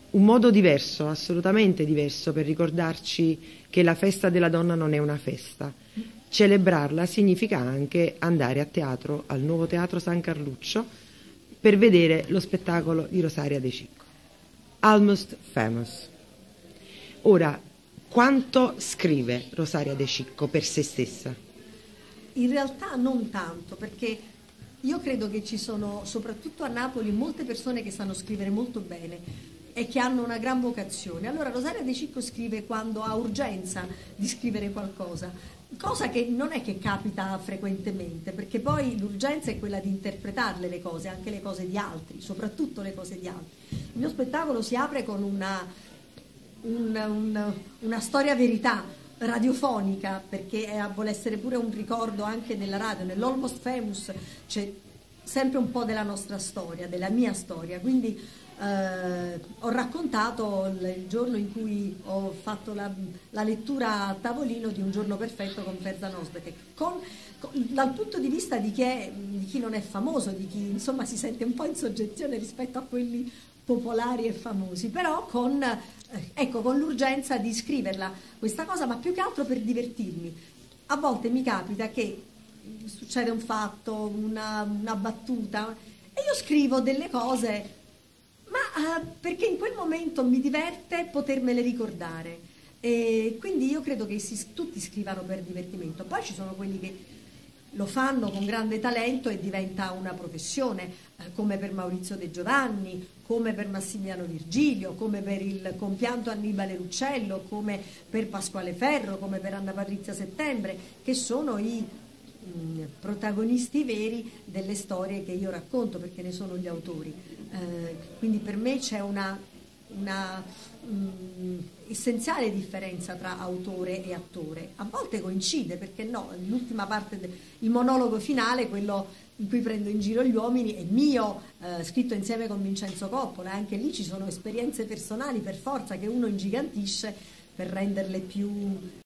un modo diverso, assolutamente diverso, per ricordarci che la festa della donna non è una festa. Celebrarla significa anche andare a teatro, al nuovo Teatro San Carluccio, per vedere lo spettacolo di Rosaria De Cicco. Almost Famous. Ora, quanto scrive Rosaria De Cicco per se stessa? In realtà non tanto, perché io credo che ci sono, soprattutto a Napoli, molte persone che sanno scrivere molto bene e che hanno una gran vocazione. Allora Rosaria De Cicco scrive quando ha urgenza di scrivere qualcosa, cosa che non è che capita frequentemente, perché poi l'urgenza è quella di interpretarle le cose, anche le cose di altri, soprattutto le cose di altri. Il mio spettacolo si apre con una storia verità radiofonica, perché vuole essere pure un ricordo anche della radio. Nell'Almost Famous c'è sempre un po' della nostra storia, della mia storia, quindi ho raccontato il giorno in cui ho fatto la lettura a tavolino di Un giorno perfetto con Ferzan Öztürk, dal punto di vista di chi non è famoso, di chi insomma si sente un po' in soggezione rispetto a quelli popolari e famosi, però con l'urgenza di scriverla questa cosa, ma più che altro per divertirmi. A volte mi capita che succede un fatto, una battuta, e io scrivo delle cose, ma perché in quel momento mi diverte potermele ricordare. E quindi io credo che tutti scrivano per divertimento. Poi ci sono quelli che lo fanno con grande talento e diventa una professione, come per Maurizio De Giovanni, come per Massimiliano Virgilio, come per il compianto Annibale Ruccello, come per Pasquale Ferro, come per Anna Patrizia Settembre, che sono i protagonisti veri delle storie che io racconto, perché ne sono gli autori. Quindi per me c'è una essenziale differenza tra autore e attore. A volte coincide, perché no, l'ultima parte il monologo finale, quello in cui prendo in giro gli uomini, è mio, scritto insieme con Vincenzo Coppola. Anche lì ci sono esperienze personali per forza che uno ingigantisce per renderle più